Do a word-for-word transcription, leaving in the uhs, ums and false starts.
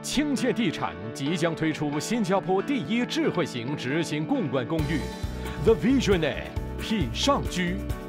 QingJian地产即将推出新加坡第一智慧型执行共管公寓 ，The Visionaire 品上居。